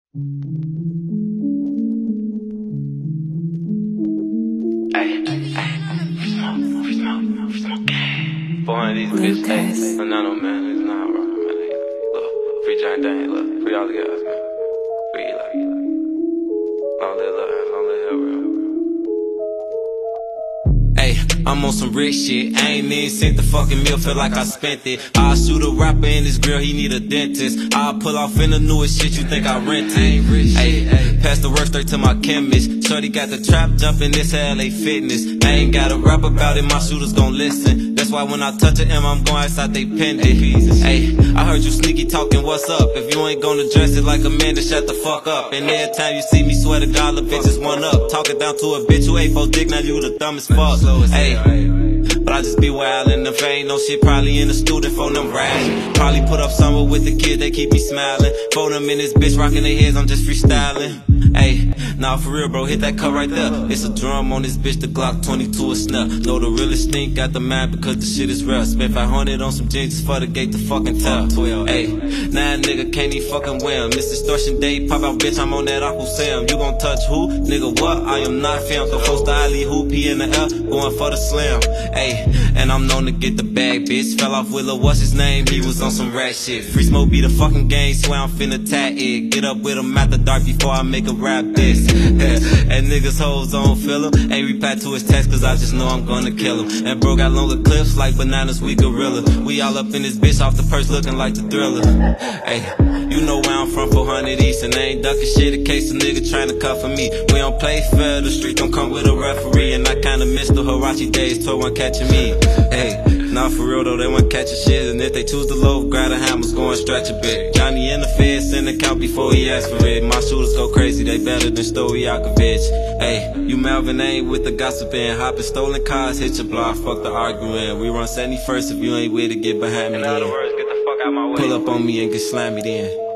Ay, free smoke, gang. 400 these bitches, ayy. No, no, man, it's not wrong, man. Look, free giant dang, look, free all the guys, man. Free, like, long live love, long live hell, real. I'm on some rich shit. I ain't even sent the fucking meal, feel like I spent it. I'll shoot a rapper in this grill, he need a dentist. I'll pull off in the newest shit, you think I rent it. Ain't rich shit, pass the work straight to my chemist. Shorty got the trap jumping, this LA Fitness. I ain't gotta rap about it, my shooters gon' listen. That's why when I touch an M, I'm gon' outside they pendant. Ayy, I heard you sneaky talking, what's up? If you ain't gonna dress it like a man, then shut the fuck up. And every time you see me, swear to God, the bitches one up. Talking down to a bitch who ain't for dick, now you the dumbest fuck. Ayy, but I just be wildin'. If ain't no shit, probably in the student phone them riding. Probably put up somewhere with the kids, they keep me smiling. Phone them in this bitch, rocking their heads, I'm just freestyling. Ayy, nah for real bro, hit that cut right there. It's a drum on this bitch, the Glock 22 a snap. Know the realest thing got the mind because the shit is real. Spent 500 on some jeans for the gate to fucking tell. Ayy, nah nigga can't even fucking wear 'em. This extortion day, pop out bitch, I'm on that Uncle Sam. You gon' touch who? Nigga what? I am not fam. So close to Ali hoop, he in the air, going for the slam. Ayy, and I'm known to get the bag, bitch. Fell off Willow, what's his name? He was on some rat shit. Free smoke be the fucking game, swear I'm finna tat it. Get up with him at the dark before I make a rap this. And niggas hoes don't feel him. Ain't reply to his text cause I just know I'm gonna kill him. And bro got longer clips like bananas, we gorilla. We all up in this bitch off the purse looking like the Thriller. Ayy, you know where I'm from, 400 East. And I ain't ducking shit in case a nigga tryna cuff for me. We don't play fair, the street don't come with a referee. And I kinda miss the Hirachi days, toy one catching me. Hey, nah for real though, they want catching shit. And if they choose the loaf, grab the hammers, go and stretch a bit. Johnny in the feds, send the count before he asks for it. My shooters go crazy, they better than Stojakovic. Hey, you Melvin ain't with the gossiping. Hopping stolen cars, hit your block, fuck the arguing. We run 71st, if you ain't with it, get behind me. In other words, get the fuck out my way. Pull up on me and get slammy then.